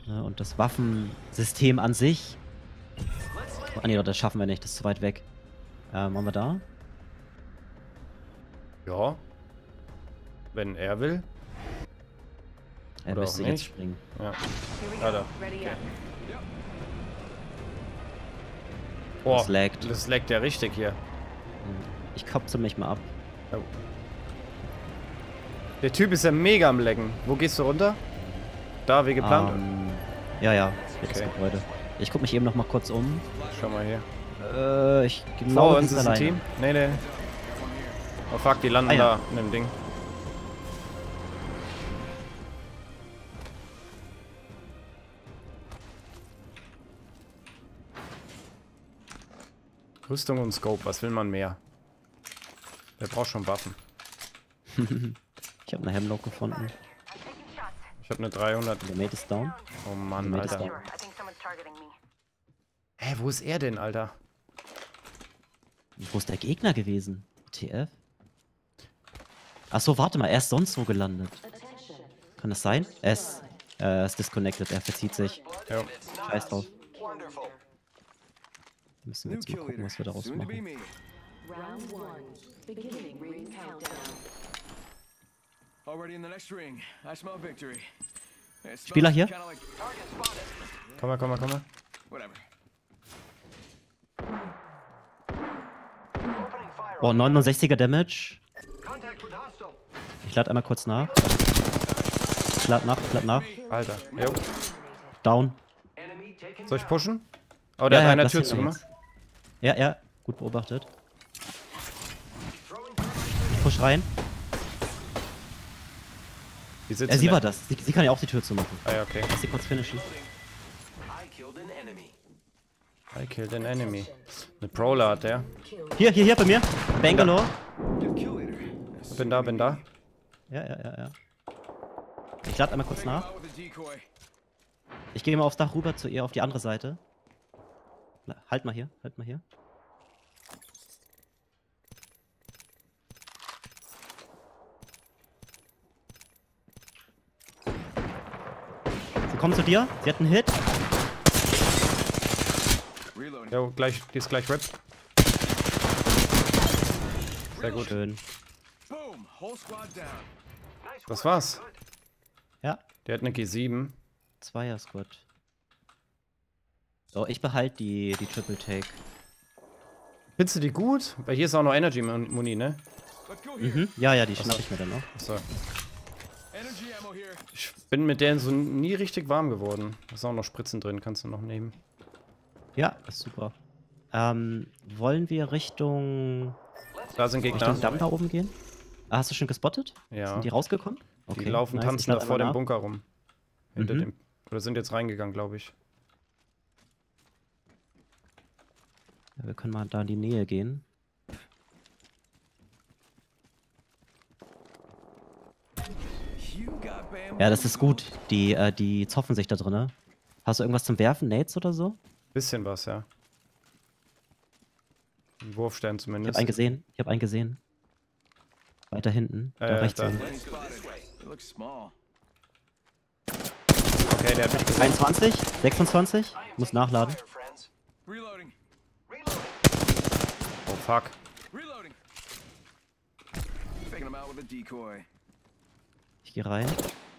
Ja, und das Waffensystem an sich. Ah nee, das schaffen wir nicht, das ist zu weit weg. Waren wir da? Ja. Wenn er will. Er Oder müsste auch jetzt nicht. springen. Ja. Ah, da. Okay. Boah, Das laggt. das laggt ja richtig hier. Ich kopze mich mal ab. Oh. Der Typ ist ja mega am Laggen. Wo gehst du runter? Da, wie geplant? Ja, hier das Okay. Gebäude. Ich gucke mich eben noch mal kurz um. Schau mal hier. Ich Vor glaube, uns ist ein Team. Nee. Oh fuck, die landen ja. da in dem Ding. Rüstung und Scope, was will man mehr? Wer braucht schon Waffen? Ich habe eine Hemlock gefunden. Ich habe eine 300. Der Mate ist down. Oh Mann, Der Mate ist Alter. down. Hä, wo ist er denn, Alter? Wo ist der Gegner gewesen? TF? Achso, warte mal, er ist sonst wo gelandet. Kann das sein? Er ist disconnected, er verzieht sich. Jo. Scheiß drauf. Müssen wir jetzt mal gucken, was wir daraus machen. Round 1. Beginning ring countdown. Already in the next ring. I smell victory. It Spieler smells hier? kinda like Komm mal. whatever. Boah, 69er Damage. Ich lade einmal kurz nach. Ich lade nach. Alter. Jo. Down. Soll ich pushen? Oh, der hat eine lass Tür ihn zugemacht. jetzt. Ja, gut beobachtet. Ich push rein. Die sitzen Sie da. war das. Sie kann ja auch die Tür zumachen. Ah ja, okay. Lass sie kurz finishen. I killed an enemy. Eine Prowler hat der. Hier, bei mir. Bangalore. Bin da. Ja. Ich lade einmal kurz nach. Out with a decoy. Ich gehe mal aufs Dach rüber zu ihr, auf die andere Seite. Halt mal hier. Sie kommt zu dir. Sie hat einen Hit. Reloading. Jo, gleich, die ist gleich RIP. Sehr gut. Schön. Boom. Whole squad down. Das war's. Ja, Der hat eine G7. Zweier-Squad. So, ich behalte die Triple Take. Findest du die gut? Weil hier ist auch noch Energy-Muni, ne? Let's go here. Ja, die schnapp ich mir dann noch. Achso. Energy ammo here. Ich bin mit der so nie richtig warm geworden. Da ist auch noch Spritzen drin, kannst du noch nehmen. Ja, ist super. Wollen wir Richtung Da sind Gegner. Damm da oben gehen? Ah, hast du schon gespottet? Ja. Sind die rausgekommen? Die laufen, nice. tanzen Ich da lade vor dem einmal Bunker rum. Hinter Mhm. dem. Oder sind jetzt reingegangen, glaube ich. nach. Ja, wir können mal da in die Nähe gehen. You got bamboo. Ja, das ist gut. Die zoffen sich da drinne. Hast du irgendwas zum Werfen? Nades oder so? Bisschen was, ja. Ein Wurfstern Ich zumindest. habe einen gesehen. Weiter hinten. Ja, Da ja, rechts da. oben. Enemy spotted. It looks small. Okay, der hat mich gesehen. 21, 26. Muss nachladen. Reloading. Oh fuck. Reloading. Faking him out with a decoy. Ich gehe rein.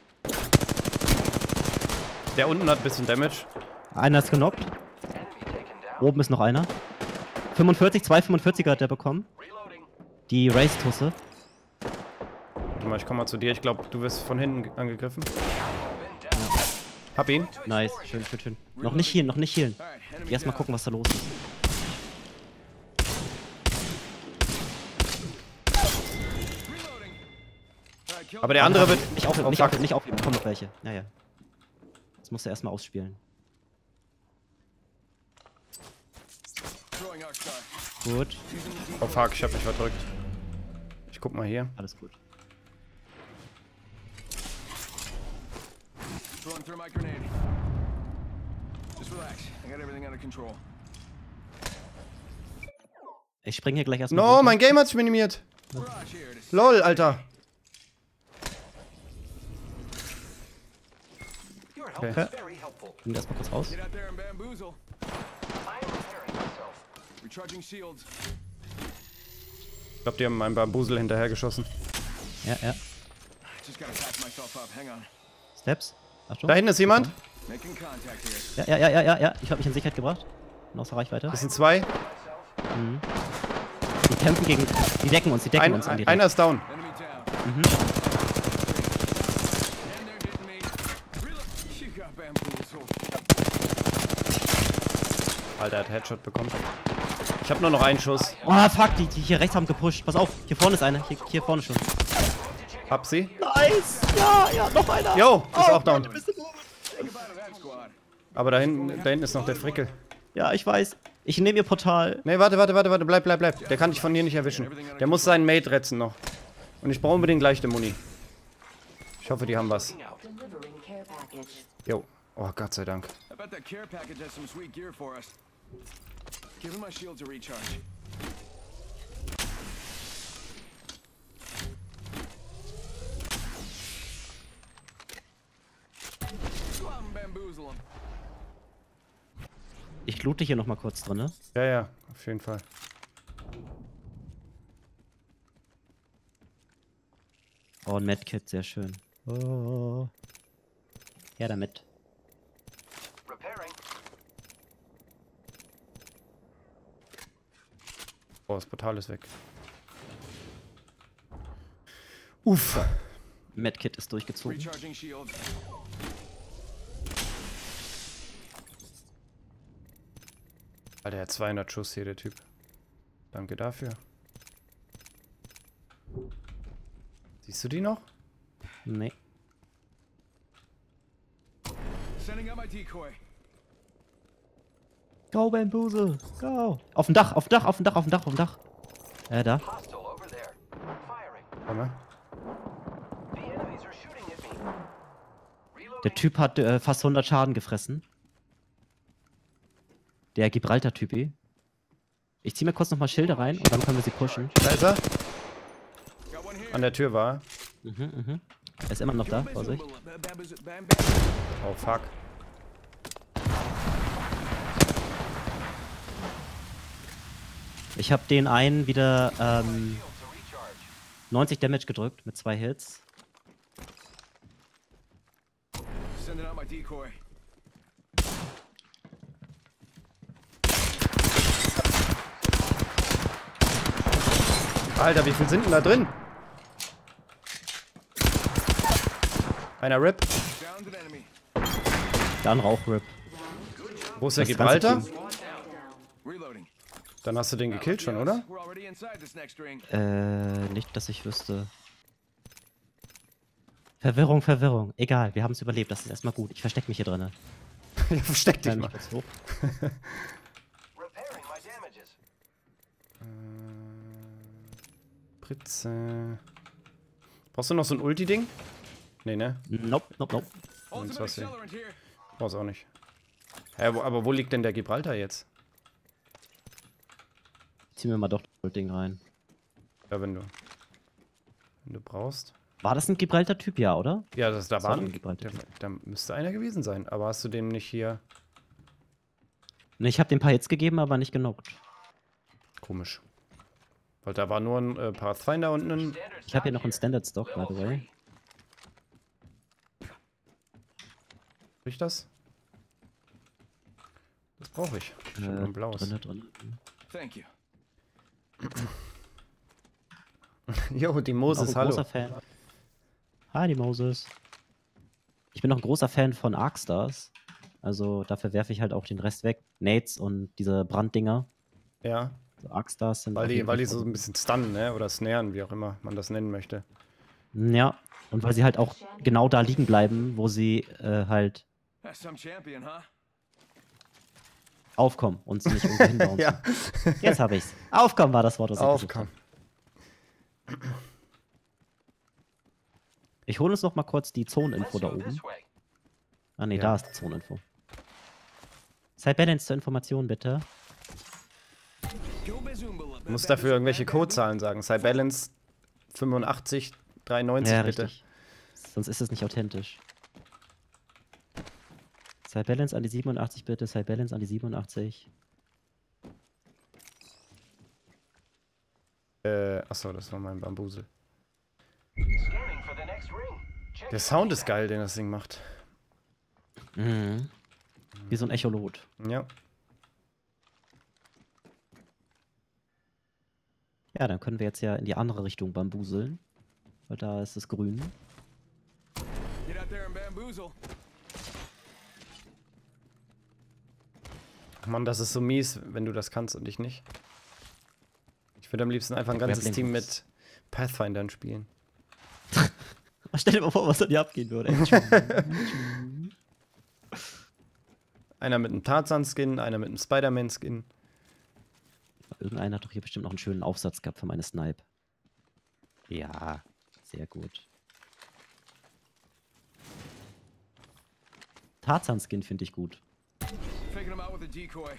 Der unten hat ein bisschen Damage. Einer ist genockt. Oben ist noch einer. 45, 245er hat der bekommen. Die Race-Tusse. Warte mal, ich komm mal zu dir. Ich glaube, du wirst von hinten angegriffen. Hab ihn. Nice, schön. Noch nicht healen. Alright, enemy Erstmal down. gucken, was da los ist. Reloading. Alright, kill Aber der andere wird... Nicht aufheben, Oh, nicht fuck. aufheben, nicht aufheben. Kommen noch welche. Ja. Das musst du erstmal ausspielen. throwing Arcstar. Gut, Using the Oh fuck, ich hab mich verdrückt. Ich guck mal hier. alles gut. throwing through my grenade. Just relax. I got everything under control. Ich springe hier gleich erstmal. No, runter. mein Game hat sich minimiert. Barrage here. It is. LOL, Alter. Okay. Nimm das mal kurz raus. Get out there and bamboozle. Recharging shields. Ich glaube, die haben meinen Bambusel hinterhergeschossen. Ja, ja. Just gotta patch myself up. Hang on. Steps. Achtung. Da hinten ist jemand. Making contact here. Ja. Ich habe mich in Sicherheit gebracht. Bin außer Reichweite. Das sind zwei. Die kämpfen gegen. Die decken uns an die Einer ist down. Enemy down. And they're getting me. Reload. You got bamboozled. Alter, er hat Headshot bekommen. Ich habe nur noch einen Schuss. Oh, fuck, die hier rechts haben gepusht. Pass auf, hier vorne ist einer. Hier vorne schon. Hab sie. Nice! Ja, noch einer. Jo, ist auch down. Think about that squad. Aber da hinten ist noch der Frickel. Ja, ich weiß. Ich nehme ihr Portal. Nee, warte, bleib. Der kann dich von hier nicht erwischen. Der muss seinen Mate retten noch. Und ich brauche unbedingt leichte Muni. Ich hoffe, die haben was. Delivering care package. Jo. Oh, Gott sei Dank. I bet that care package has some sweet gear for us. Giving my shields a recharge. Go out and bamboozle 'em. Ich loote hier noch mal kurz drin, ne? Ja, auf jeden Fall. Oh, ein Medkit, sehr schön. Oh. Ja, damit. Oh, das Portal ist weg. Uff. Medkit ist durchgezogen. Recharging shields. Alter, er hat 200 Schuss hier, der Typ. Danke dafür. Siehst du die noch? Nee. Sending out my decoy. Go, Bamboozle! Go! Auf dem Dach. Da. Komm mal. Der Typ hat fast 100 Schaden gefressen. Der Gibraltar-Typ, eh. Ich zieh mir kurz nochmal Schilde rein und dann können wir sie pushen. Da ist er. Got one here. An der Tür war Er ist immer noch da, Vorsicht. er. Oh, fuck. Ich habe den einen wieder 90 Damage gedrückt mit 2 Hits. Sending out my decoy. Alter, wie viel sind denn da drin? Einer RIP. Downed an enemy. Dann Rauchrip. Wo ist der Das ganze Gibraltar? Team. Reloading. Dann hast du den gekillt schon, oder? We're already inside this next ring. Nicht, dass ich wüsste. Verwirrung. Egal, wir haben es überlebt. Das ist erstmal gut. Ich verstecke mich hier drin. Ja, versteck dich mal. Kurz hoch. Pritze. Brauchst du noch so ein Ulti-Ding? Nee, ne? Nope. Ultimate was hier? accelerant here. Brauchst auch nicht. Hä, aber wo liegt denn der Gibraltar jetzt? Zieh mir mal doch das Ding rein. Ja, wenn du brauchst. War das ein Gibraltar-Typ? Ja, oder? Ja, da war war ein ein Gibraltar. Da müsste einer gewesen sein. Aber hast du dem nicht hier... Ne, ich habe dem ein paar Hits gegeben, aber nicht genockt. Komisch. Weil da war nur ein Pathfinder und ein... Ich habe hier noch einen Standard-Stock, by the way. Riecht das? Das brauche ich. Ich hab nur ein blaues. Drinne. Thank you. Jo, die Auch Moses, ein hallo. großer Fan. Hi, die Moses. Ich bin auch ein großer Fan von Arcstars. Also dafür werfe ich halt auch den Rest weg. Nades und diese Branddinger. Ja, Also Arcstars sind. weil auf die, jeden weil die Fall so ein bisschen stunnen, ne? Oder snaren, wie auch immer man das nennen möchte. Ja, und weil sie halt auch genau da liegen bleiben, wo sie halt That's some champion, huh? aufkommen und sie nicht irgendwo hinbauen. Ja, Jetzt habe ich's. Aufkommen war das Wort, was ich gesucht aufkommen. habe. Ich hole uns noch mal kurz die Zoneninfo da oben. Ah ne, Ja. da ist die Zoneninfo. Sei Balance zur Information, bitte. Go Bazoomba. Du musst dafür irgendwelche Codezahlen sagen. Sei Balance 85, 93, Ja, bitte. richtig. Sonst ist es nicht authentisch. Side Balance an die 87 bitte, Side Balance an die 87. Achso, das war mein Bambusel. Scanning for the next ring. Check Der Sound ist geil, den das Ding macht. Mhm. Wie so ein Echolot. Ja. Ja, dann können wir jetzt ja in die andere Richtung bambuseln. Weil da ist es grün. Get out there and bamboozle. Ach Mann, das ist so mies, wenn du das kannst und ich nicht. Ich würde am liebsten einfach ein ganzes Team mit Pathfindern spielen. Stell dir mal vor, was an dir abgehen würde. Einer mit einem Tarzan-Skin, einer mit einem Spider-Man-Skin. Irgendeiner hat doch hier bestimmt noch einen schönen Aufsatz gehabt für meine Snipe. Ja, sehr gut. Tarzan-Skin finde ich gut. Faking him out with a decoy.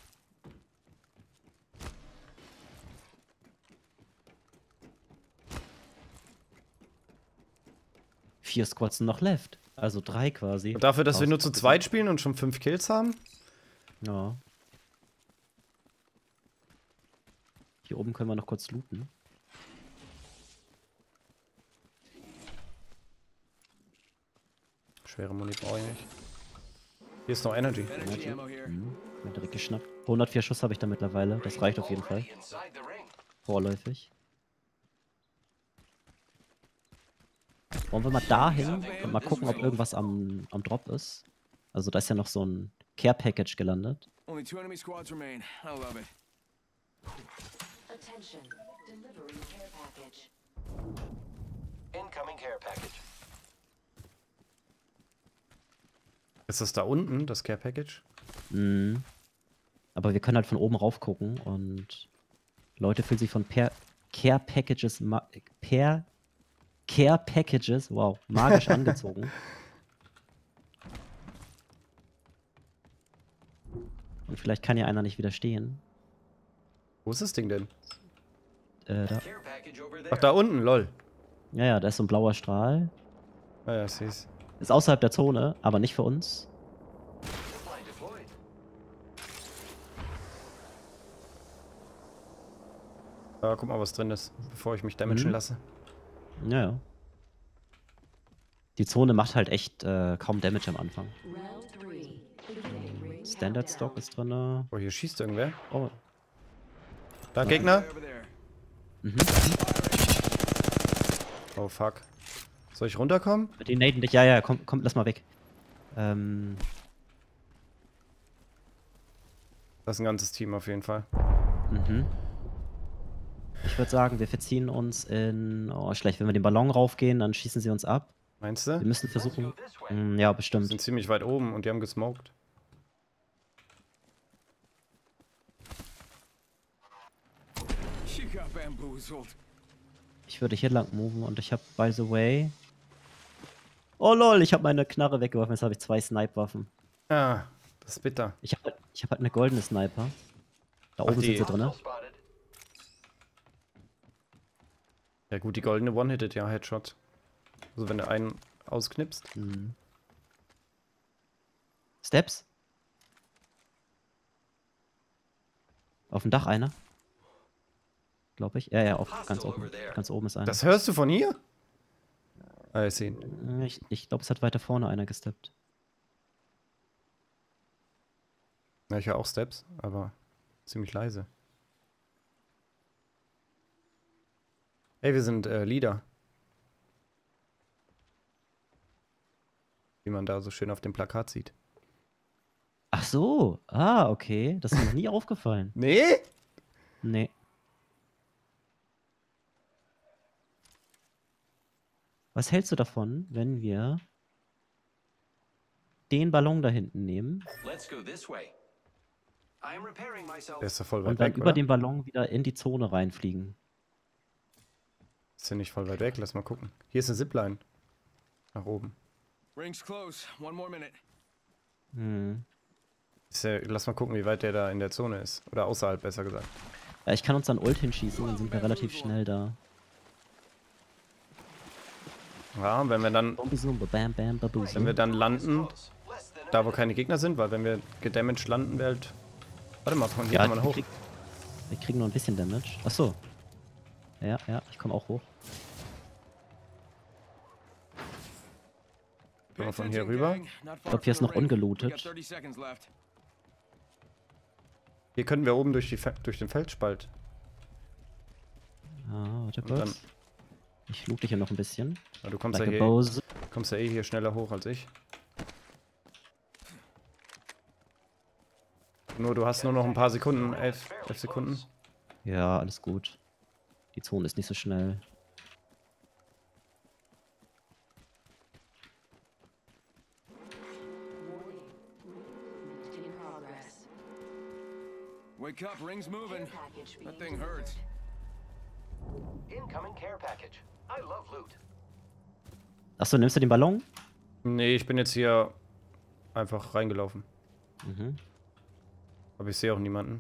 Vier Squads sind noch left. Also 3 quasi. Und dafür, dass wir nur zu zweit spielen und schon 5 Kills haben? Ja. Hier oben können wir noch kurz looten. Schwere Muni brauche ich nicht. Hier ist noch Energy. Energy ammo here. Mir direkt geschnappt. 104 Schuss habe ich da mittlerweile. Das reicht auf jeden Fall. Inside the ring. Vorläufig. Wollen wir mal dahin und mal gucken, ob irgendwas am Drop ist. Also da ist ja noch so ein Care-Package gelandet. Only 2 enemy squads remain. I love it. Attention. Delivering care package. Incoming care package. Ist das da unten, das Care Package? Mhm. Aber wir können halt von oben rauf gucken und Leute fühlen sich von Care Packages wow, magisch angezogen. Und vielleicht kann ja einer nicht widerstehen. Wo ist das Ding denn? Da. Care package over there. Ach, da unten, lol. Ja, da ist so ein blauer Strahl. Ah ja, ich seh's. Ist außerhalb der Zone, aber nicht für uns. Supply deployed. Guck mal, was drin ist, bevor ich mich damagen lasse. Ja. Die Zone macht halt echt kaum Damage am Anfang. Round 3. Beginning ring Standard countdown. Stock ist drin. Oh, hier schießt irgendwer. Oh. Da, Gegner. Over there. Mhm. Oh, fuck. Soll ich runterkommen? Die naden dich. Ja, komm, lass mal weg. Das ist ein ganzes Team auf jeden Fall. Mhm. Ich würde sagen, wir verziehen uns in... Oh, schlecht. Wenn wir den Ballon raufgehen, dann schießen sie uns ab. Meinst Wir du? müssen versuchen... This way. Ja, Wir sind bestimmt. ziemlich weit oben und die haben gesmoked. You got bamboozled. Ich würde hier lang moven und ich habe, by the way... Oh lol, ich habe meine Knarre weggeworfen. Jetzt habe ich 2 Snipe-Waffen. Ah, das ist bitter. Ich habe halt eine goldene Sniper. Da oben die- sind sie drin. Spotted. Ja gut, die goldene One-Hitted, ja, Headshot. Also wenn du einen ausknipst. Mhm. Steps? Auf dem Dach einer? Glaube ich. Ja, ganz oben. Ganz oben ist einer. Das hörst du von hier? Ah, ich sehe ihn. Ich glaube, es hat weiter vorne einer gesteppt. Ja, ich höre auch Steps, aber ziemlich leise. Ey, wir sind Leader. Wie man da so schön auf dem Plakat sieht. Ach so. Ah, okay. Das ist mir noch nie aufgefallen. Nee? Nee. Was hältst du davon, wenn wir den Ballon da hinten nehmen Let's go this way. I'm repairing myself. Der ist ja voll weit und dann weg, über oder? den Ballon wieder in die Zone reinfliegen? Ist ja nicht voll weit weg, lass mal gucken. Hier ist eine Zipline. Nach oben. Ring's close. 1 more minute. Hm. Ist ja, lass mal gucken, wie weit der da in der Zone ist. Oder außerhalb, besser gesagt. Ja, ich kann uns dann Ult hinschießen, dann sind wir relativ schnell da. Ja, wenn wir dann, Bam, bam, bam, wenn wir dann landen, Less than da wo keine Gegner sind, weil wenn wir gedamaged landen, wäre halt... Warte mal, von hier Ja, kann man hoch. wir kriegen nur ein bisschen Damage. Achso. Ja, ich komme auch hoch. Gehen wir von hier rüber. Ich glaube, hier ist noch ungelootet. Hier können wir oben durch den Felsspalt. Ah, warte Und dann- kurz. Ich loote hier noch ein bisschen. Ja, du kommst Like ja, a Bose. hier schneller hoch als ich. Nur du hast nur noch ein paar Sekunden, 11 Sekunden. Ja, alles gut. Die Zone ist nicht so schnell. In progress. Wake up, ring's moving. Package That being thing hurts. Incoming care package. I love loot. Achso, nimmst du den Ballon? Nee, ich bin jetzt hier einfach reingelaufen. Mhm. Aber ich sehe auch niemanden.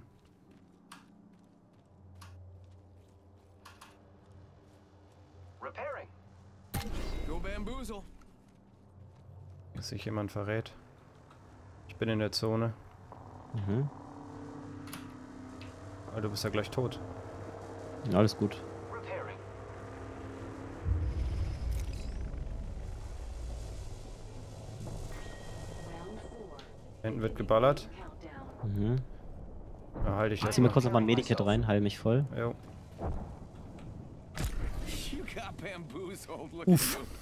Repairing. Go bamboozle. Dass sich jemand verrät. Ich bin in der Zone. Mhm. Aber du bist ja gleich tot. Ja, alles gut. Repairing. Round 4. Hinten wird geballert. Countdown. Mhm. Da halte ich Ich zieh mir erstmal. kurz noch mal ein Medikit rein, heil mich voll. Jo. You got bamboozled. Look Uff. at you.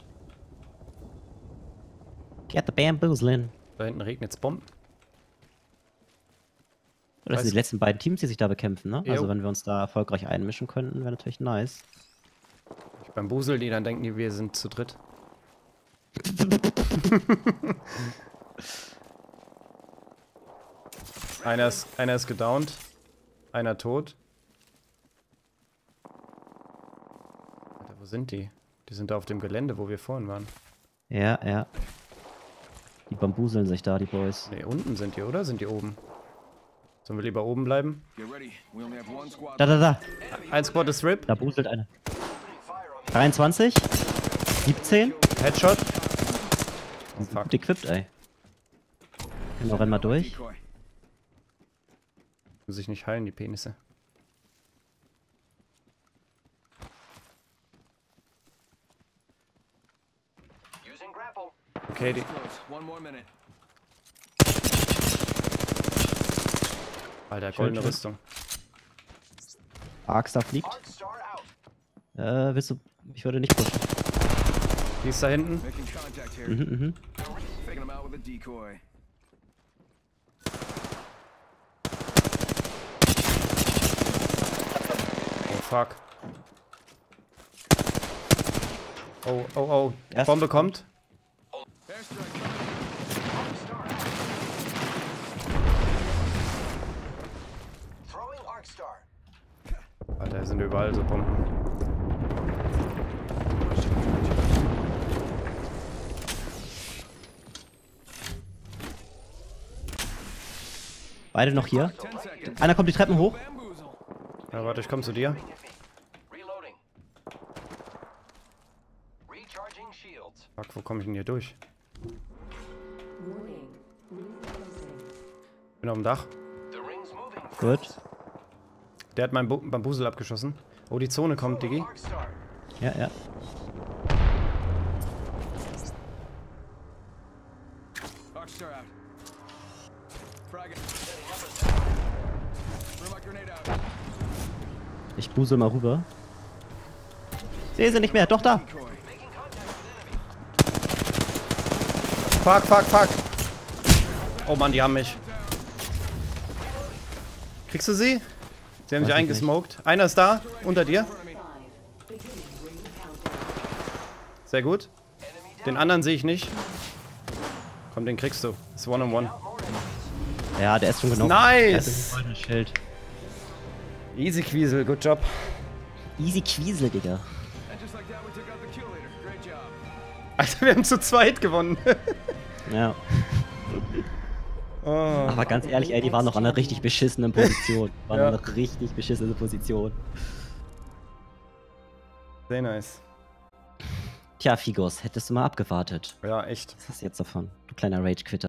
Get the bamboozlin'. Da hinten regnet es Bomben. Das sind Weiß- die letzten beiden Teams, die sich da bekämpfen, ne? Also Jo. wenn wir uns da erfolgreich einmischen könnten, wäre natürlich nice. Ich beim Busel, die dann denken, die, wir sind zu dritt. einer ist gedownt. Einer tot. Alter, wo sind die? Die sind da auf dem Gelände, wo wir vorhin waren. Ja. Die bambuseln sich da, die Boys. Ne, unten sind die, oder? Sind die oben? Sollen wir lieber oben bleiben? Get ready. We only have one squad. Da. Ein Squad ist RIP. Da buselt eine. 23. 17. Headshot. Gut equipped, ey. Genau, renn mal durch. Decoy. Muss sich nicht heilen, die Penisse. Using grapple. Okay, die. Close. One more minute. Alter, goldene schön. Rüstung. Arkstar fliegt. Arcstar out. Willst du... Ich würde nicht pushen. Die ist da hinten. Making contact here. Mhm. Faking him out with a decoy. Oh, fuck. Oh. Erst- Bombe kommt. Airstrike. Arcstar out. Throwing Arcstar. Alter, sind überall so Bomben. Beide noch hier. 10 seconds. Einer kommt die Treppen hoch. Bamboozle. Ja, warte, ich komm zu dir. Reloading. Recharging shields. Fuck, wo komme ich denn hier durch? Warning. Reclosing. Bin auf dem Dach. The ring's moving. Gut. Der hat meinen Bambusel abgeschossen. Oh, die Zone kommt, Diggi. Arcstar. Ja. Arcstar out. Frag it. Throw my grenade out. Ich busel mal rüber. Sehe sie nicht mehr. Doch, da. Decoy. Making contact with enemy. Fuck. Oh Mann, die haben mich. Kriegst du sie? Sie haben Weiß sich ich eingesmoked. Einer ist da, unter dir. 5. Beginning ring countdown. Sehr gut. Den anderen sehe ich nicht. Komm, den kriegst du. Das ist One-on-One. Ja, der ist schon genug. Nice! Der hat ein goldenes Schild. Easy Quiesel, good job. Easy Quiesel, Digga. And just like that, we took out the kill leader. Great job. Alter, wir haben zu zweit gewonnen. Ja. Oh. Aber ganz ehrlich, ey, die waren noch an einer richtig beschissenen Position. Waren Ja. an einer richtig beschissene Position. Sehr nice. Tja, Figos, hättest du mal abgewartet. Ja, echt. Was hast du jetzt davon? Du kleiner Rage-Quitter.